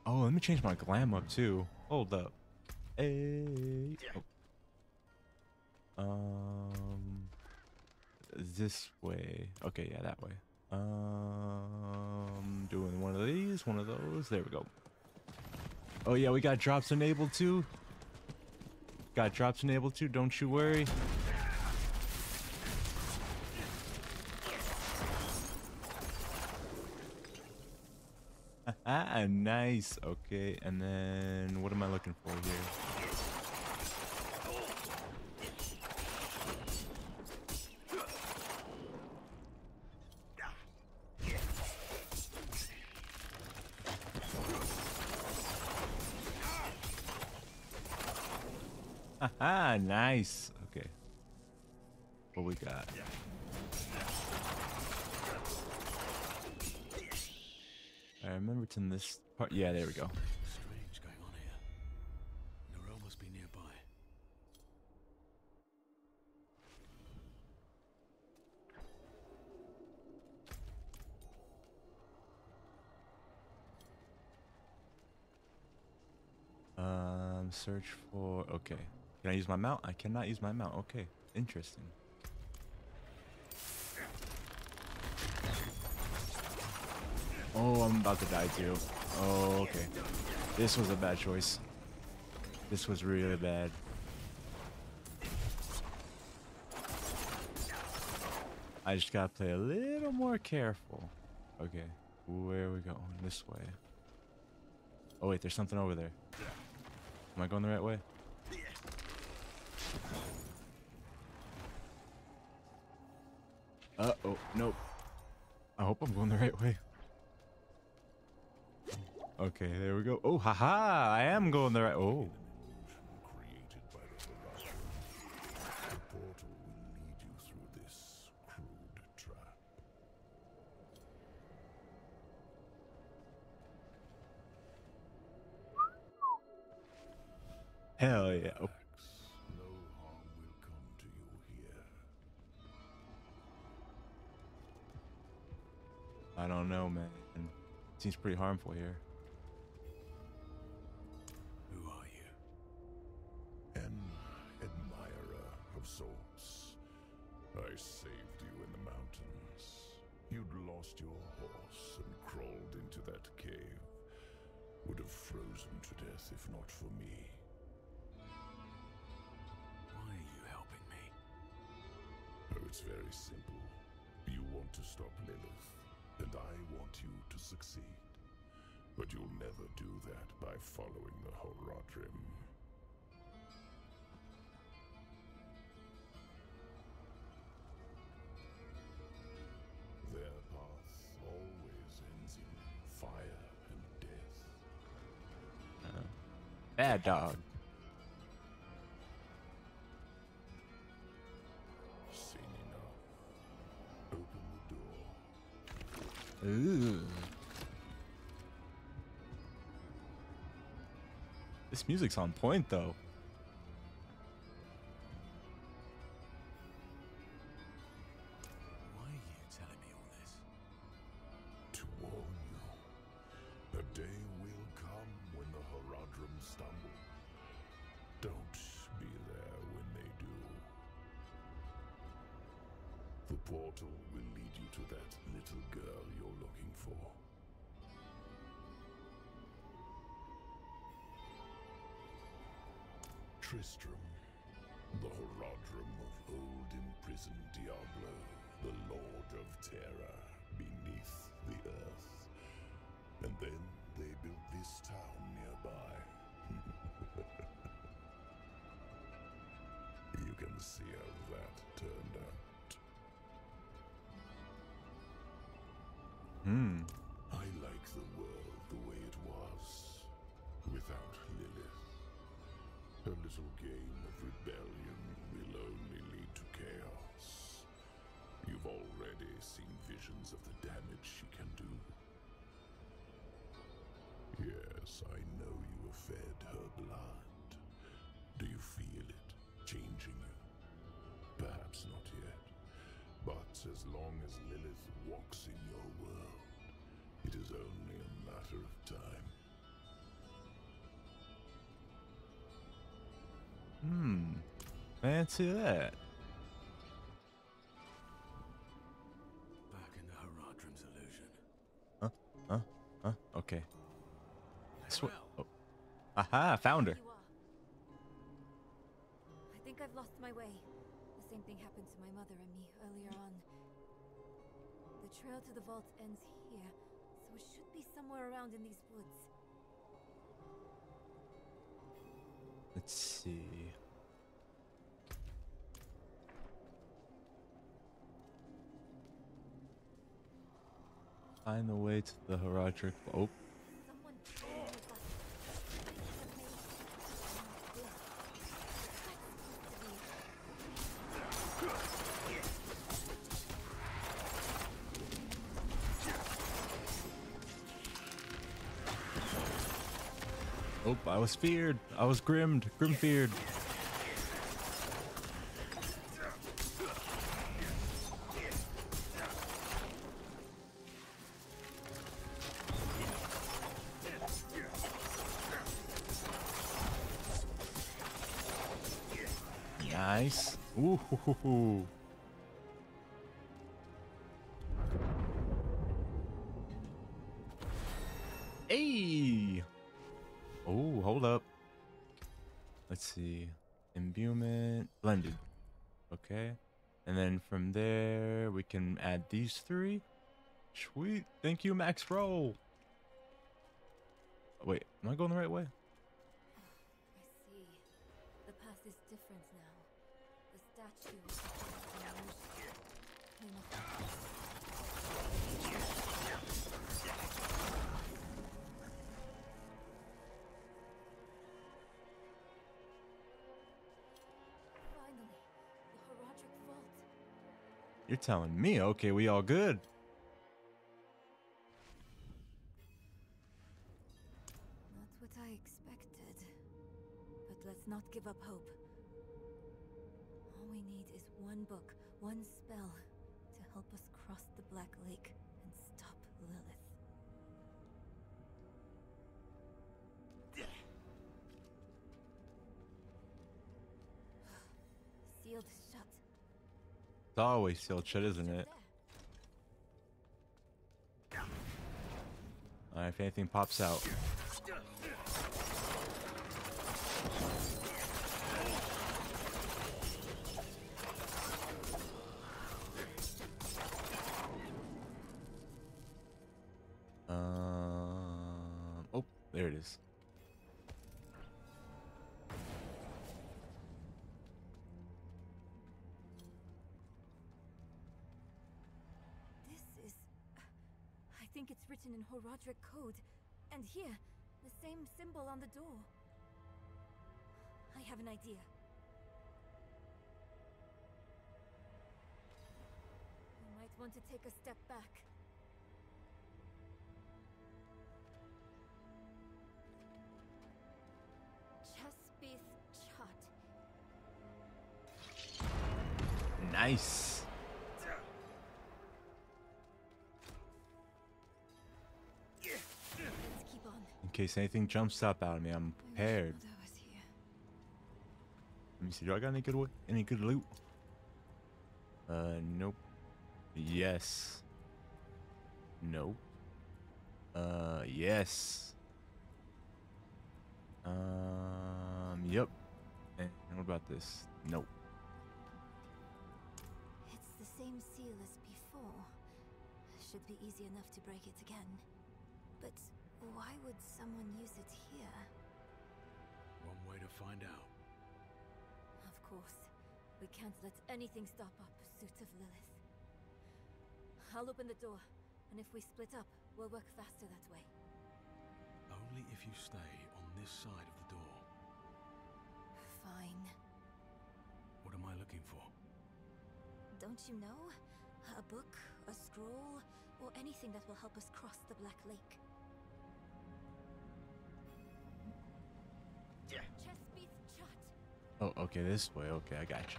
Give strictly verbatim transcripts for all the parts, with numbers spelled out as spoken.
Oh, let me change my glam up too. Hold up. Hey. Oh. Um, this way. Okay, yeah, that way. Um, doing one of these, one of those. There we go. Oh yeah, we got drops enabled too. Got drops enabled too. Don't you worry. Ah, nice. Okay, and then what am I looking for here? Haha, nice. Okay. What we got? I remember it's in this part. Yeah, there we go. Strange going on here. Norel must be nearby. Um, search for. Okay. Can I use my mount? I cannot use my mount. Okay. Interesting. Oh, I'm about to die too. Oh, okay. This was a bad choice. This was really bad. I just gotta play a little more careful. Okay. Where are we going? This way. Oh, wait. There's something over there. Am I going the right way? Uh-oh. Nope. I hope I'm going the right way. Okay, there we go. Oh, haha! I am going the right. Oh. Created by the Horizon. The portal will lead you through this crude trap. Hell yeah. Oh. No harm will come to you here. I don't know, man. Seems pretty harmful here. Who are you? An admirer of sorts. I saved you in the mountains. You'd lost your horse and crawled into that cave. Would have frozen to death if not for me. Why are you helping me? Oh, it's very simple. You want to stop Lilith, and I want you to succeed. But you'll never do that by following the Horadrim. Their path always ends in fire and death. Uh, bad dog. Seen enough. Open the door. Ooh. This music's on point, though. Why are you telling me all this? To warn you, a day will come when the Horadrim stumble. Don't be there when they do. The portal will lead you to that little girl you're looking for. Tristram, the Horadrim of old imprisoned Diablo, the Lord of Terror beneath the earth. And then they built this town nearby. You can see how that turned out. Hmm. I like the world the way it was, without Lilith. Her little game of rebellion will only lead to chaos. You've already seen visions of the damage she can do. Yes, I know you have fed her blood. Do you feel it changing you? Perhaps not yet. But as long as Lilith walks in your world, it is only a matter of time. Hmm. Fancy that. Back in the Haradrim's illusion. Huh? Huh? Huh? Okay. I swear. Well. Oh. Aha! Found her. You are. I think I've lost my way. The same thing happened to my mother and me earlier on. The trail to the vault ends here, so it should be somewhere around in these woods. Let's see. Find the way to the Haradrim. Oh. Someone came with us. Have made this. Oh, I was feared. I was grimmed. Grim feared. Nice. Ooh. Hoo, hoo, hoo. Hey. Oh, hold up. Let's see. Imbuement. Blended. Okay. And then from there, we can add these three. Sweet. Thank you, Max Roll. Wait, am I going the right way? I see. The path is different now. The statue is an illusion. Clean up. Finally, the Haradrim vault. You're telling me. Okay, we all good. Not what I expected. But let's not give up hope. All we need is one book, one spell, to help us cross the Black Lake and stop Lilith. Sealed shut. It's always sealed shut, isn't it? Alright, if anything pops out. Um. Oh, there it is. This is... I think it's written in Haradrim code. And here, the same symbol on the door. I have an idea. We might want to take a step back. Chespith Chut. Nice. Let's keep on. In case anything jumps up out of me, I'm prepared. I was here. Let me see. Do I got any good, any good loot? Uh, nope. Yes. Nope. Uh, yes. Um, yep. And what about this? Nope. It's the same seal as before. Should be easy enough to break it again. But why would someone use it here? One way to find out. Of course. We can't let anything stop our pursuit of Lilith. I'll open the door, and if we split up, we'll work faster that way. Only if you stay on this side of the door. Fine. What am I looking for? Don't you know? A book, a scroll, or anything that will help us cross the Black Lake. Chespith Chut. Oh, okay, this way. Okay, I got you.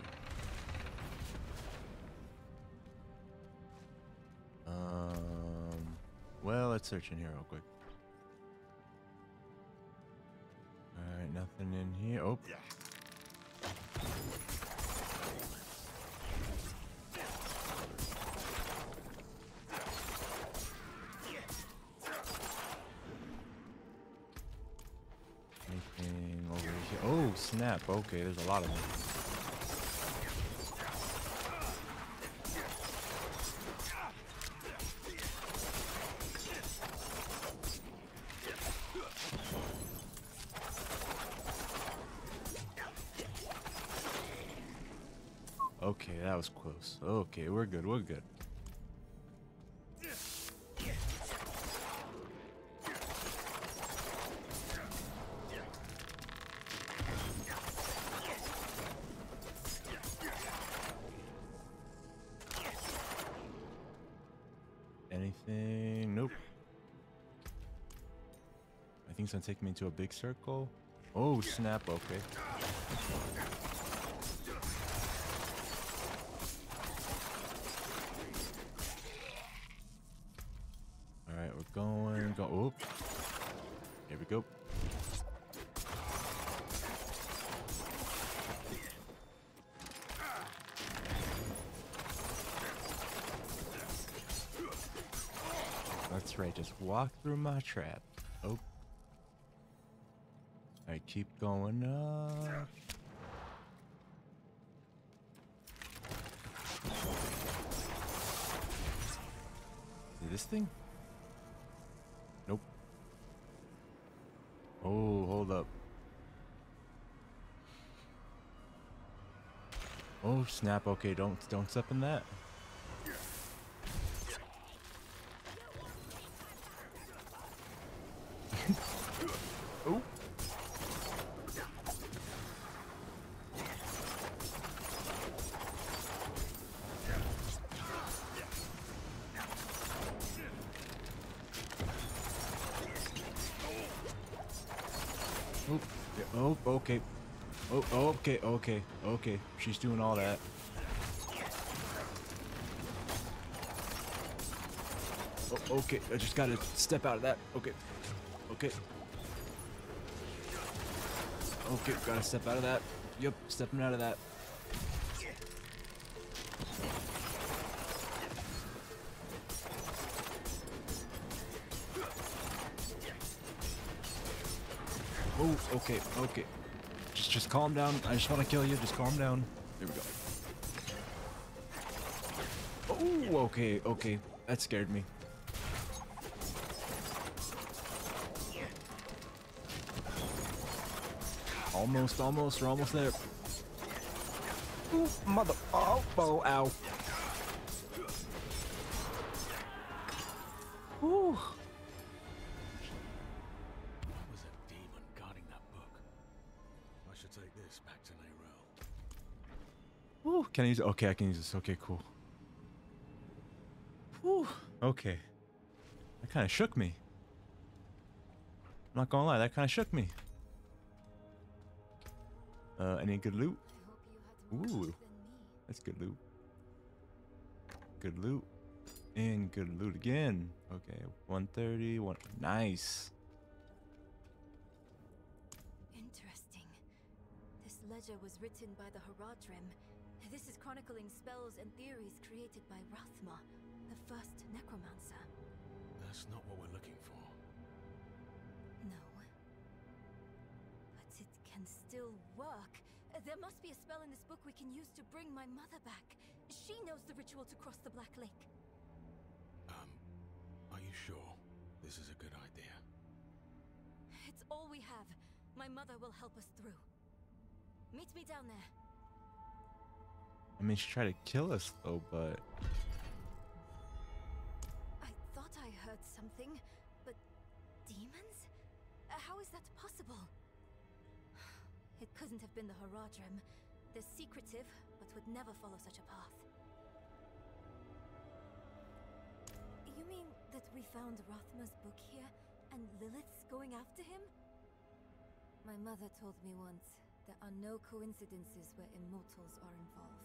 Um, well, let's search in here real quick. All right, nothing in here. Oh, snap. Okay, there's a lot of them. Okay, that was close. Okay, we're good, we're good. Anything? Nope. I think it's gonna take me into a big circle. Oh, snap, okay. Alright, we're going, go, oh. Here we go. That's right, just walk through my trap. Oh. Alright, keep going up. See this thing? Nope. Oh, hold up. Oh, snap. Okay, don't don't step in that. Oh. Oh, yeah, oh, okay. Oh, okay, okay, okay. She's doing all that. Oh, okay. I just gotta step out of that. Okay. Okay. Okay, gotta step out of that. Yep, stepping out of that. Oh, okay, okay. Just, just calm down. I just want to kill you. Just calm down. There we go. Oh, okay, okay. That scared me. Almost, almost. We're almost there. Ooh, mother. Oh, oh, ow. Ooh. Was a demon guarding that book. I should take this back to Neyrelle. Ooh, can I use it? Okay, I can use this. Okay, cool. Whew. Okay. That kind of shook me. I'm not gonna lie, that kind of shook me. Uh, any good loot? I hope you had more Ooh. luck than me. That's good loot. Good loot. And good loot again. Okay, one thirty, one. Nice. Interesting. This ledger was written by the Haradrim. This is chronicling spells and theories created by Rathma, the first necromancer. That's not what we're looking for. No. But it can still work. There must be a spell in this book we can use to bring my mother back. She knows the ritual to cross the Black Lake. Um, are you sure this is a good idea? It's all we have. My mother will help us through. Meet me down there. I mean, she tried to kill us though, but I thought I heard something, but demons? Uh, how is that possible? It couldn't have been the Haradrim. They're secretive, but would never follow such a path. You mean that we found Rathma's book here, and Lilith's going after him? My mother told me once, there are no coincidences where immortals are involved.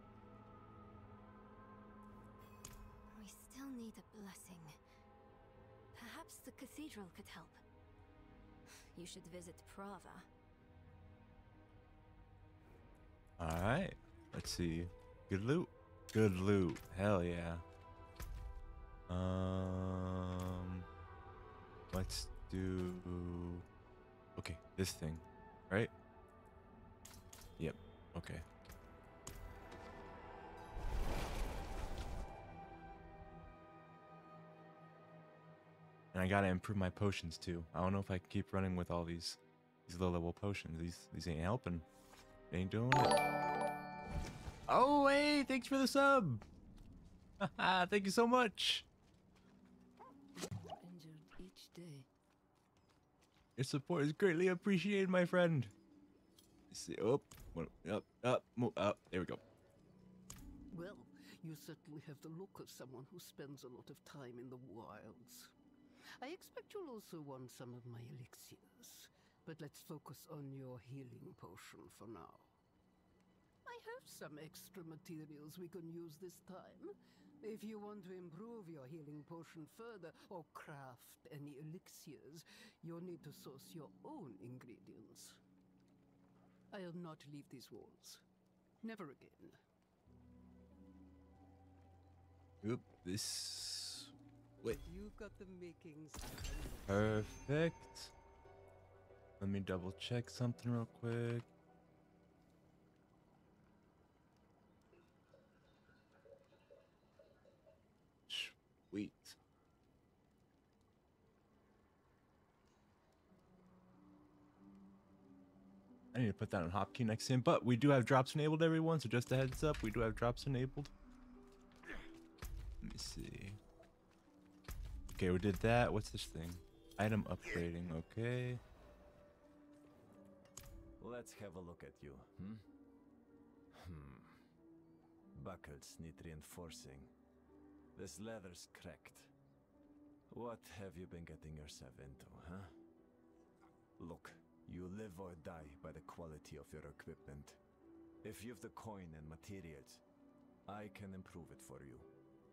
We still need a blessing. Perhaps the cathedral could help. You should visit Prava. alright. Let's see. Good loot. Good loot. Hell yeah. Um let's do okay, this thing, right? Okay. And I gotta improve my potions too. I don't know if I can keep running with all these these low level potions. These these ain't helping. They ain't doing it. Oh hey, thanks for the sub. Thank you so much. Injured each day. Your support is greatly appreciated, my friend. Let's see. Up, up, up, move up. There we go. Well, you certainly have the look of someone who spends a lot of time in the wilds. I expect you'll also want some of my elixirs, but let's focus on your healing potion for now. I have some extra materials we can use this time. If you want to improve your healing potion further or craft any elixirs, you'll need to source your own ingredients. I'll not leave these walls. Never again. Oop, this. Wait. You've got the makings of an elixir. Perfect. Let me double check something real quick. Sweet. I need to put that on hotkey next time, but we do have drops enabled, everyone, so just a heads up, we do have drops enabled. Let me see. Okay, we did that. What's this thing? Item upgrading, okay. Let's have a look at you, hmm? Hmm. Buckles need reinforcing. This leather's cracked. What have you been getting yourself into, huh? Look, you live or die by the quality of your equipment. If you've the coin and materials, I can improve it for you.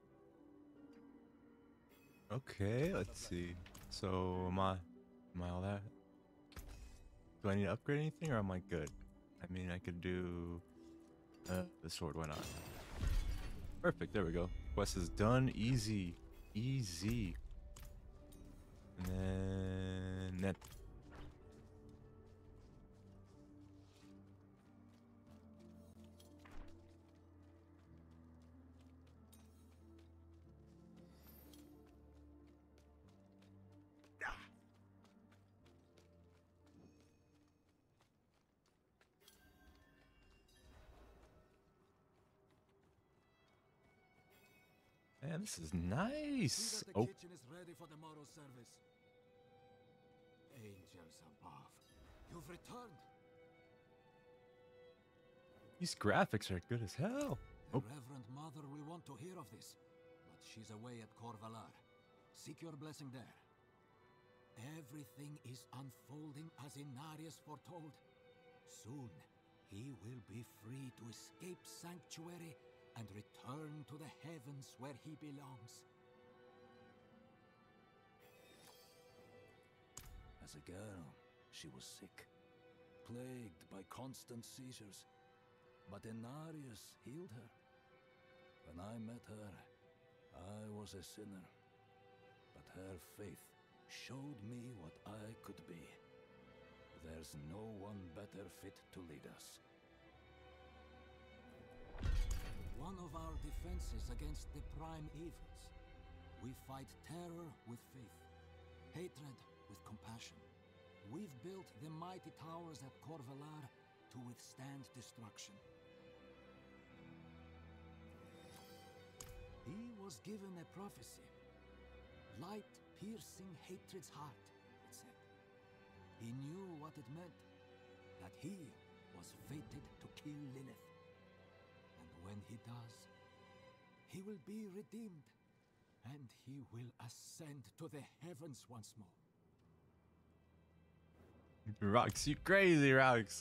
Okay, let's see. So, am I, am I all that? Do I need to upgrade anything, or am I good? I mean, I could do uh, the sword. Why not? Perfect. There we go. Quest is done. Easy, easy. And then net. Man, this is nice. See that the Oh, kitchen is ready for the morrow's service. Angels above, you've returned. these graphics are good as hell. The Oh, Reverend Mother will want to hear of this, but she's away at Corvalar. Seek your blessing there. Everything is unfolding as Inarius foretold. Soon, he will be free to escape Sanctuary and return to the heavens where he belongs. As a girl, she was sick, plagued by constant seizures. But Inarius healed her. When I met her, I was a sinner. But her faith showed me what I could be. There's no one better fit to lead us. One of our defenses against the prime evils. We fight terror with faith, hatred with compassion. We've built the mighty towers at Corvalar to withstand destruction. He was given a prophecy. Light piercing hatred's heart, it said. He knew what it meant, that he was fated to kill Lilith. And when he does, he will be redeemed, and he will ascend to the heavens once more. Rocks, you crazy Rocks.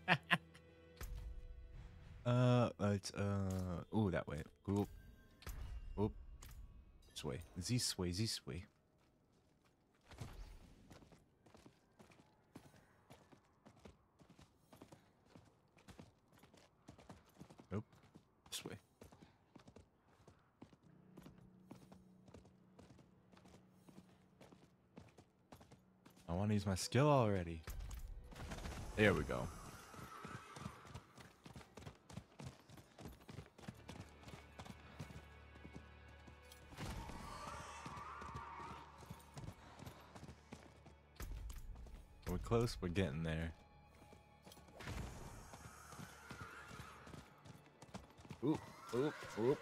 uh, let's uh, oh that way. Cool. Oop. This way. This way. This way. Nope. This way. I want to use my skill already. There we go. We're close. We're getting there. Oop, oop, oop.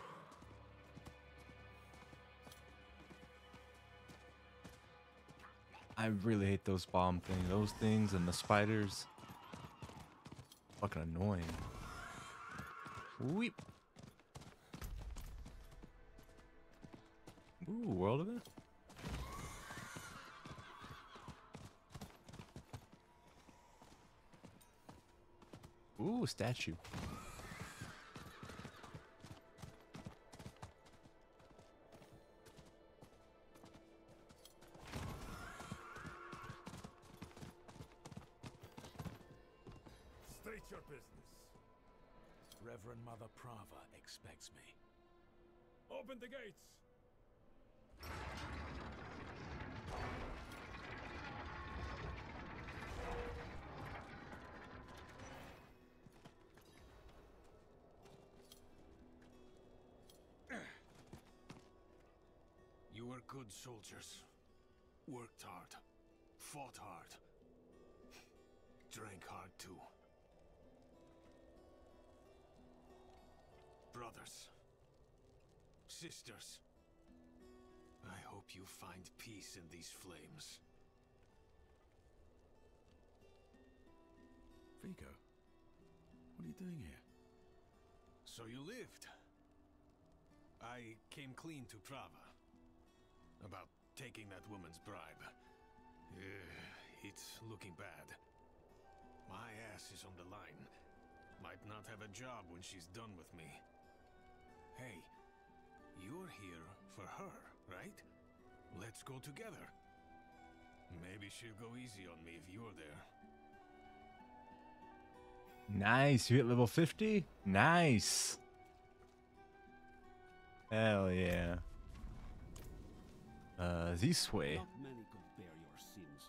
I really hate those bomb things. Those things and the spiders. Fucking annoying. Weep. Ooh, world of it. Ooh, statue. State your business. Reverend Mother Prava expects me. Open the gates. You were good soldiers. Worked hard. Fought hard. Drank hard too. Brothers. Sisters. I hope you find peace in these flames. Vigo, what are you doing here? So you lived. I came clean to Prava. About taking that woman's bribe. Uh, it's looking bad. My ass is on the line. Might not have a job when she's done with me. Hey, you're here for her, right? Let's go together. Maybe she'll go easy on me if you're there. Nice. You hit level fifty? Nice. Hell yeah. Uh, this way. Not many could bear your sins.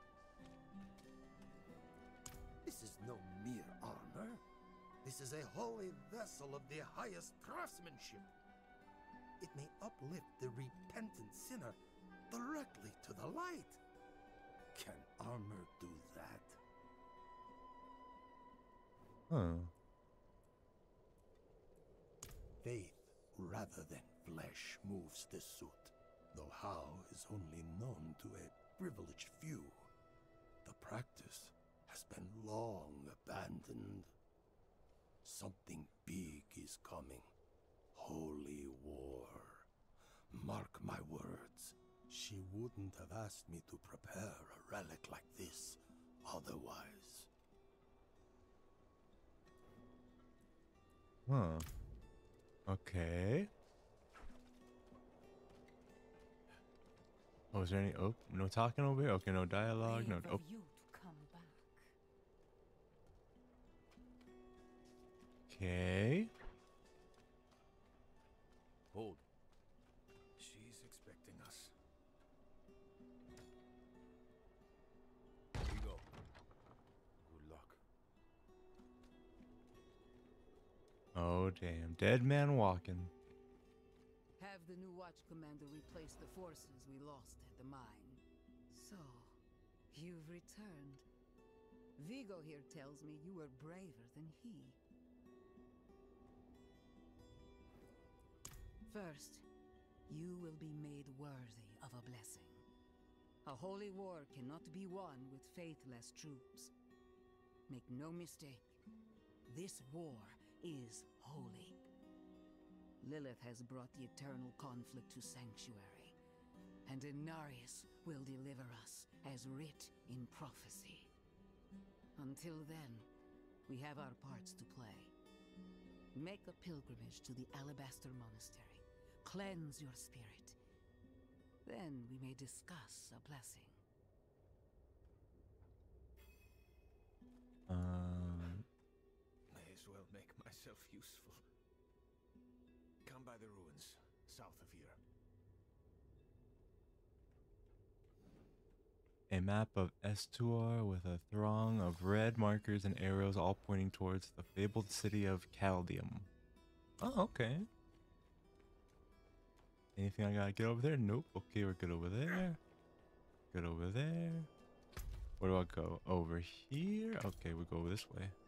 This is no mere armor. This is a holy vessel of the highest craftsmanship. It may uplift the repentant sinner directly to the light. Can armor do that? Huh. Faith rather than flesh moves this suit, though how is only known to a privileged few. The practice has been long abandoned. Something big is coming. Holy war. Mark my words. She wouldn't have asked me to prepare a relic like this otherwise. Huh. Okay. Oh, is there any oh no talking over here? Okay, no dialogue, no Brave oh. of you to come back. Okay. Hold. She's expecting us. Here we go. Good luck. Oh damn. Dead man walking. Have the new watch commander replace the forces we lost at the mine. So, you've returned. Vigo here tells me you were braver than he. First, you will be made worthy of a blessing. A holy war cannot be won with faithless troops. Make no mistake, this war is holy. Lilith has brought the eternal conflict to Sanctuary, and Inarius will deliver us as writ in prophecy. Until then, we have our parts to play. Make a pilgrimage to the Alabaster Monastery. Cleanse your spirit. Then we may discuss a blessing. Um. May as well make myself useful. Come by the ruins, south of here. A map of Estuar with a throng of red markers and arrows all pointing towards the fabled city of Caldium. Oh, okay. Anything I gotta get over there? Nope. Okay, we're good over there. Good over there. Where do I go? Over here? Okay, we go this way.